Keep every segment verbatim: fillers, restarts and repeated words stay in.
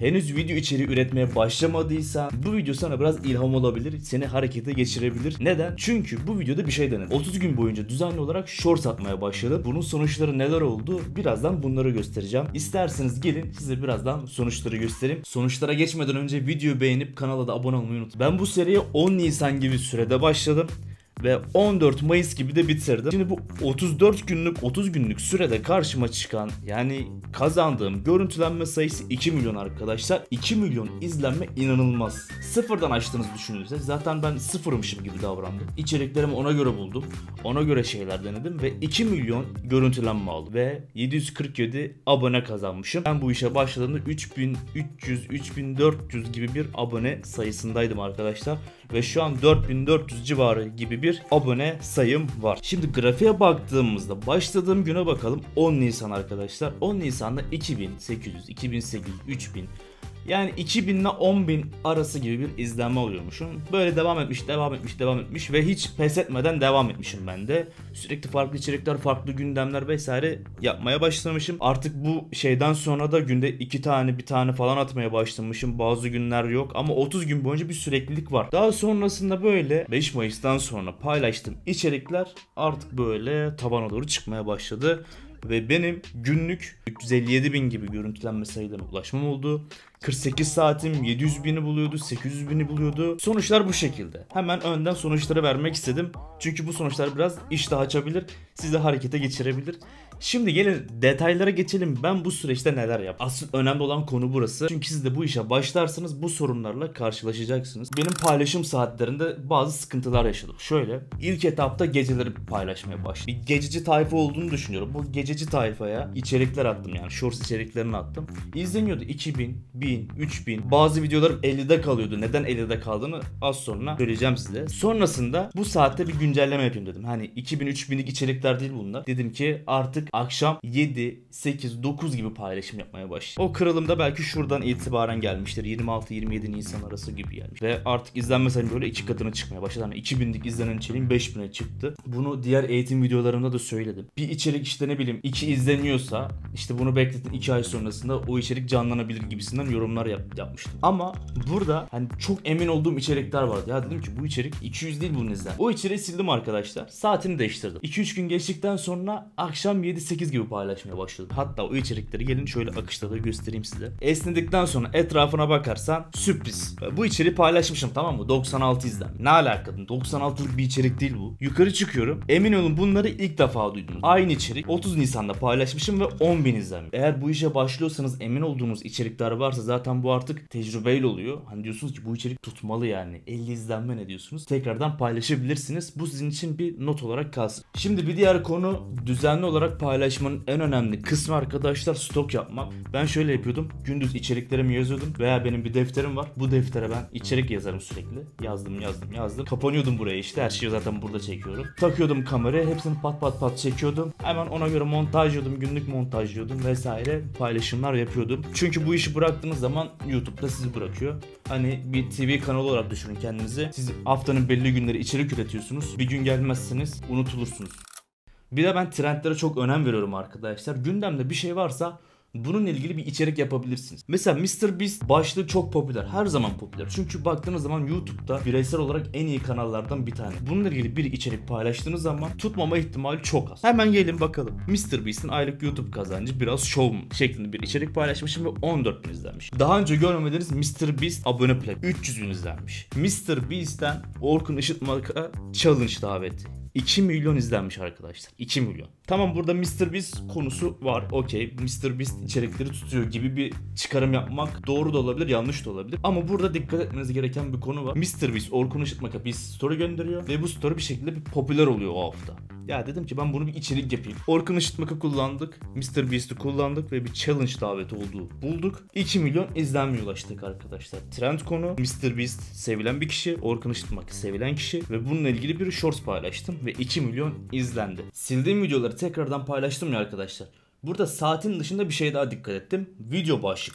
henüz video içeriği üretmeye başlamadıysan bu video sana biraz ilham olabilir, seni harekete geçirebilir. Neden? Çünkü bu videoda bir şey denedim. otuz gün boyunca düzenli olarak shorts atmaya başladım. Bunun sonuçları neler oldu? Birazdan bunları göstereceğim. İsterseniz gelin size birazdan sonuçları göstereyim. Sonuçlara geçmeden önce videoyu beğenip kanala da abone olmayı unutmayın. Ben bu seriye on Nisan gibi sürede başladım ve on dört Mayıs gibi de bitirdim. Şimdi bu otuz dört günlük otuz günlük sürede karşıma çıkan, yani kazandığım görüntülenme sayısı iki milyon arkadaşlar. iki milyon izlenme inanılmaz. Sıfırdan açtığınızı düşünürse zaten ben sıfırmışım gibi davrandım. İçeriklerimi ona göre buldum. Ona göre şeyler denedim ve iki milyon görüntülenme aldım ve yedi yüz kırk yedi abone kazanmışım. Ben bu işe başladığımda üç bin üç yüz üç bin dört yüz gibi bir abone sayısındaydım arkadaşlar ve şu an dört bin dört yüz civarı gibi bir abone sayım var. Şimdi grafiğe baktığımızda başladığım güne bakalım. on Nisan arkadaşlar. on Nisan'da iki bin sekiz yüz, iki bin sekiz yüz, üç bin, yani iki bin ile on bin arası gibi bir izlenme alıyormuşum. Böyle devam etmiş, devam etmiş, devam etmiş ve hiç pes etmeden devam etmişim ben de. Sürekli farklı içerikler, farklı gündemler vesaire yapmaya başlamışım. Artık bu şeyden sonra da günde iki tane, bir tane falan atmaya başlamışım. Bazı günler yok ama otuz gün boyunca bir süreklilik var. Daha sonrasında böyle beş Mayıs'tan sonra paylaştığım içerikler artık böyle tabana doğru çıkmaya başladı. Ve benim günlük üç yüz elli yedi bin gibi görüntülenme sayılarına ulaşmam oldu. kırk sekiz saatim yedi yüz bini buluyordu, sekiz yüz bini buluyordu. Sonuçlar bu şekilde. Hemen önden sonuçları vermek istedim. Çünkü bu sonuçlar biraz iştah açabilir, sizi harekete geçirebilir. Şimdi gelin detaylara geçelim. Ben bu süreçte neler yaptım? Asıl önemli olan konu burası. Çünkü siz de bu işe başlarsanız bu sorunlarla karşılaşacaksınız. Benim paylaşım saatlerinde bazı sıkıntılar yaşadım. Şöyle, ilk etapta geceleri paylaşmaya başladım. Bir gececi tayfa olduğunu düşünüyorum. Bu gececi tayfaya içerikler attım, yani shorts içeriklerini attım. İzleniyordu iki bin, bin, üç bin. Bazı videolarım ellide kalıyordu. Neden ellide kaldığını az sonra söyleyeceğim size. Sonrasında bu saatte bir güncelleme yapayım dedim. Hani iki bin, üç binlik içerikler değil bunlar. Dedim ki artık akşam yedi, sekiz, dokuz gibi paylaşım yapmaya başladım. O kırılımda belki şuradan itibaren gelmiştir. yirmi altı yirmi yedi Nisan arası gibi gelmiş. Ve artık izlenme sayım böyle iki katına çıkmaya başladı. Hani iki binlik izlenen içeriğim beş bine çıktı. Bunu diğer eğitim videolarımda da söyledim. Bir içerik işte ne bileyim iki izleniyorsa işte bunu bekletin iki ay sonrasında o içerik canlanabilir gibisinden yorumlar yap yapmıştım. Ama burada hani çok emin olduğum içerikler vardı. Ya dedim ki bu içerik iki yüz değil bunun izlen. O içeriği sildim arkadaşlar. Saatini değiştirdim. iki üç gün geçtikten sonra akşam yedi sekiz gibi paylaşmaya başladım. Hatta o içerikleri gelin şöyle akışta da göstereyim size. Esnedikten sonra etrafına bakarsan sürpriz. Bu içeriği paylaşmışım, tamam mı? doksan altı izlen. Ne alakalı? doksan altılık bir içerik değil bu. Yukarı çıkıyorum. Emin olun bunları ilk defa duydunuz. Aynı içerik otuz Nisan'da paylaşmışım ve on bin izlenmiş. Eğer bu işe başlıyorsanız emin olduğunuz içerikler varsa zaten bu artık tecrübeyle oluyor. Hani diyorsunuz ki bu içerik tutmalı yani. elli izlenme ne diyorsunuz? Tekrardan paylaşabilirsiniz. Bu sizin için bir not olarak kalsın. Şimdi bir diğer konu, düzenli olarak paylaşmanın en önemli kısmı arkadaşlar stok yapmak. Ben şöyle yapıyordum. Gündüz içeriklerimi yazıyordum veya benim bir defterim var. Bu deftere ben içerik yazarım sürekli. Yazdım yazdım yazdım. Kapanıyordum buraya işte. Her şeyi zaten burada çekiyorum. Takıyordum kameraya. Hepsini pat pat pat çekiyordum. Hemen ona göre montajlıyordum. Günlük montajlıyordum vesaire. Paylaşımlar yapıyordum. Çünkü bu işi bıraktığınız zaman YouTube'da sizi bırakıyor. Hani bir T V kanalı olarak düşünün kendinizi. Siz haftanın belli günleri içerik üretiyorsunuz. Bir gün gelmezseniz unutulursunuz. Bir de ben trendlere çok önem veriyorum arkadaşlar. Gündemde bir şey varsa bununla ilgili bir içerik yapabilirsiniz. Mesela MrBeast başlığı çok popüler. Her zaman popüler. Çünkü baktığınız zaman YouTube'da bireysel olarak en iyi kanallardan bir tane. Bununla ilgili bir içerik paylaştığınız zaman tutmama ihtimali çok az. Hemen gelin bakalım. MrBeast'in aylık YouTube kazancı biraz şov mu şeklinde bir içerik paylaşmışım ve on dört bin izlenmiş. Daha önce görmediğiniz MrBeast abone plak üç yüz bin izlenmiş. MrBeast'ten Orkun Işıtmak'a challenge daveti. iki milyon izlenmiş arkadaşlar. iki milyon. Tamam, burada MrBeast konusu var. Okey. MrBeast içerikleri tutuyor gibi bir çıkarım yapmak doğru da olabilir, yanlış da olabilir. Ama burada dikkat etmeniz gereken bir konu var. MrBeast Orkun Işıtmak'a bir story gönderiyor ve bu story bir şekilde bir popüler oluyor o hafta. Ya dedim ki ben bunu bir içerik yapayım. Orkun Işıtmak'ı kullandık. MrBeast'i kullandık ve bir challenge daveti olduğu bulduk. iki milyon izlenmeye ulaştık arkadaşlar. Trend konu. MrBeast sevilen bir kişi. Orkun Işıtmak sevilen kişi. Ve bununla ilgili bir shorts paylaştım. Ve iki milyon izlendi. Sildiğim videoları tekrardan paylaştım ya arkadaşlar. Burada saatin dışında bir şey daha dikkat ettim. Video başlıkları.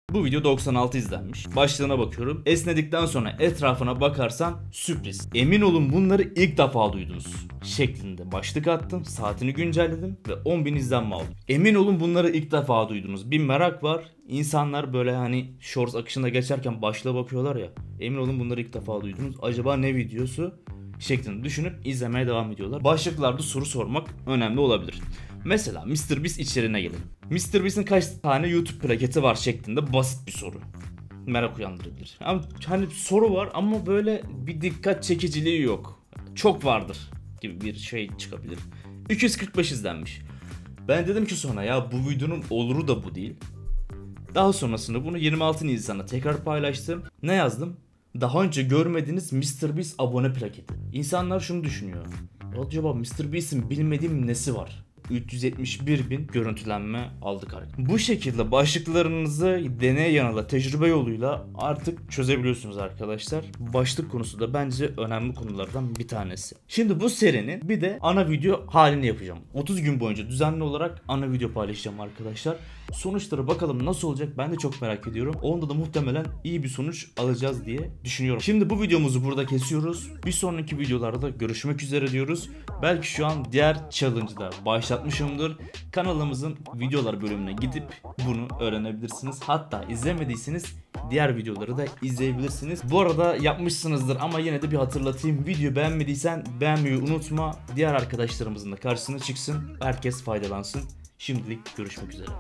Bu video doksan altı izlenmiş. Başlığına bakıyorum. Esnedikten sonra etrafına bakarsan sürpriz. Emin olun bunları ilk defa duydunuz şeklinde başlık attım. Saatini güncelledim ve on bin izlenme aldım. Emin olun bunları ilk defa duydunuz. Bir merak var. İnsanlar böyle hani shorts akışında geçerken başlığa bakıyorlar ya. Emin olun bunları ilk defa duydunuz. Acaba ne videosu? Şeklinde düşünüp izlemeye devam ediyorlar. Başlıklarda soru sormak önemli olabilir. Mesela MrBeast içeriğine gelelim. MrBeast'in kaç tane YouTube plaketi var şeklinde basit bir soru. Merak uyandırabilir. Yani hani soru var ama böyle bir dikkat çekiciliği yok. Çok vardır gibi bir şey çıkabilir. iki yüz kırk beş izlenmiş. Ben dedim ki sonra ya bu videonun oluru da bu değil. Daha sonrasında bunu yirmi altı Nisan'da tekrar paylaştım. Ne yazdım? Daha önce görmediğiniz MrBeast abone plaketi. İnsanlar şunu düşünüyor. Acaba MrBeast'in bilmediğim nesi var? üç yüz yetmiş bir bin görüntülenme aldık artık. Bu şekilde başlıklarınızı deney yanıla tecrübe yoluyla artık çözebiliyorsunuz arkadaşlar. Başlık konusu da bence önemli konulardan bir tanesi. Şimdi bu serinin bir de ana video halini yapacağım. otuz gün boyunca düzenli olarak ana video paylaşacağım arkadaşlar. Sonuçları bakalım nasıl olacak ben de çok merak ediyorum. Onda da muhtemelen iyi bir sonuç alacağız diye düşünüyorum. Şimdi bu videomuzu burada kesiyoruz. Bir sonraki videolarda görüşmek üzere diyoruz. Belki şu an diğer challenge'da başlatmışımdır. Kanalımızın videolar bölümüne gidip bunu öğrenebilirsiniz. Hatta izlemediyseniz diğer videoları da izleyebilirsiniz. Bu arada yapmışsınızdır ama yine de bir hatırlatayım. Video beğenmediysen beğenmeyi unutma. Diğer arkadaşlarımızın da karşısına çıksın. Herkes faydalansın. Şimdilik görüşmek üzere.